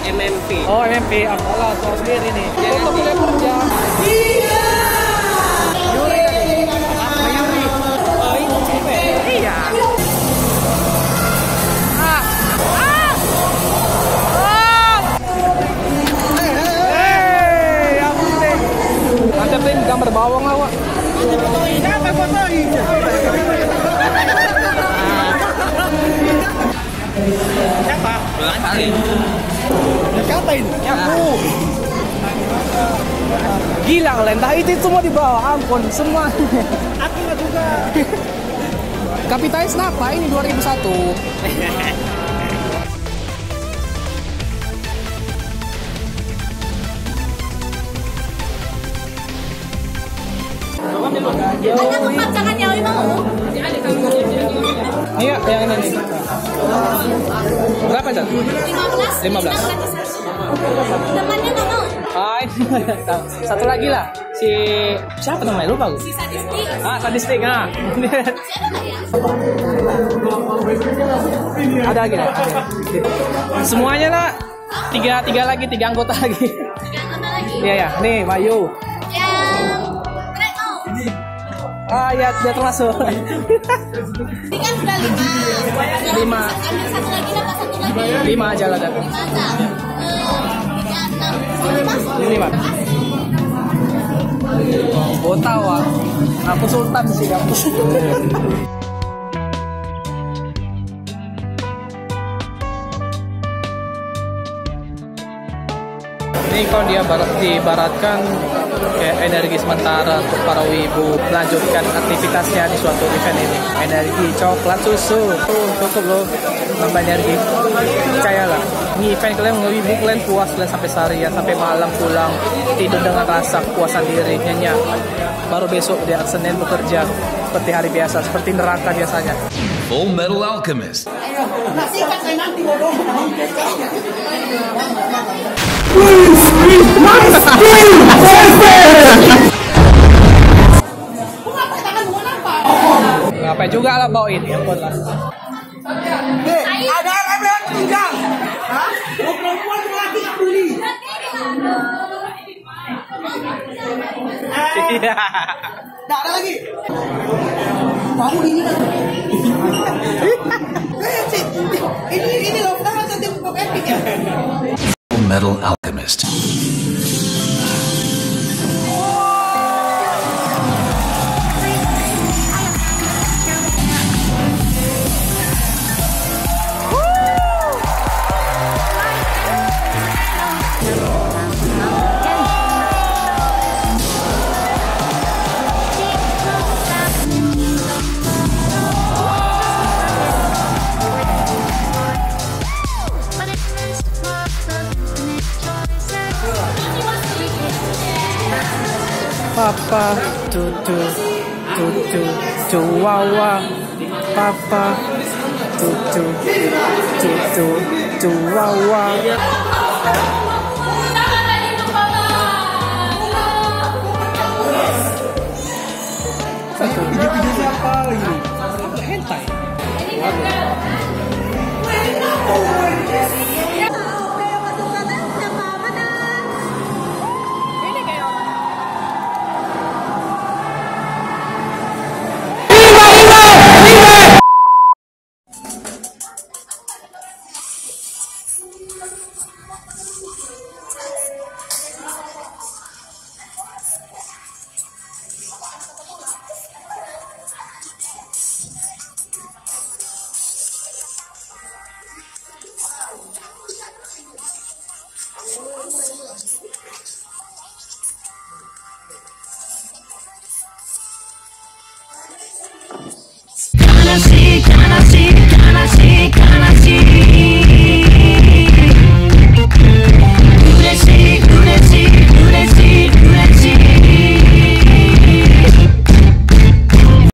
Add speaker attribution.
Speaker 1: MMP.
Speaker 2: Oh MMP, apalah soal sendiri nih. Untuk mulai kerja. Iya. Mantepin gambar bawang awak. Siapa fotoin? Siapa?
Speaker 1: Kali.
Speaker 2: Katain? Aku. Gila kalian, entah itu semua di bawah, ampun semua. Aku nggak juga. Kapitalis kenapa? Ini 2001.
Speaker 3: Ada tempat jangan jauh mau.
Speaker 2: Iya, yang ini nih. Berapa Cak? 15.
Speaker 3: Temannya nggak mau.
Speaker 2: Ah, satu lagi lah. Siapa namanya? Lupa aku.
Speaker 3: Si sadistik.
Speaker 2: Sadistik. Ada lagi lah. Semuanya lah. Tiga lagi, 3 anggota lagi.
Speaker 3: Apa lagi?
Speaker 2: Iya ya. Nih, Bayu.
Speaker 3: Yang Red mau.
Speaker 2: Ya dia termasuk.
Speaker 3: Ini kan sudah 5.
Speaker 2: 5.
Speaker 3: Ambil satu lagi dapat satu lagi.
Speaker 2: 5 aja lah.
Speaker 3: 5 aja. 3, 6,
Speaker 2: 5. Oh tahu aku sultan sih kamu. Ini kalau dia diibaratkan kayak energi sementara untuk para wibu melanjutkan aktivitasnya di suatu event ini. Energi coklat susu cukup loh nambah energi. Percayalah, ini event kalian wibu, kalian puas kalian sampai seharian, sampai malam pulang tidur dengan rasa kepuasan diri, nyenyak. Baru besok dia Senin bekerja seperti hari biasa, seperti neraka biasanya.
Speaker 4: Full Metal Alchemist.
Speaker 2: Ngapain juga lah bawain, ya ampun lah.
Speaker 5: Ada yang tinggal. Hah? Perempuan laki nggak beli.
Speaker 2: Iya.
Speaker 5: Nggak ada lagi. Kamu ini kan? Ini loh, kita nggak cantik pop epic ya.
Speaker 4: Full Metal Alchemist.
Speaker 2: Papa tutu tutu cuawa Papa tutu tutu cuawa.
Speaker 5: Video siapa lagi?
Speaker 2: Hentai.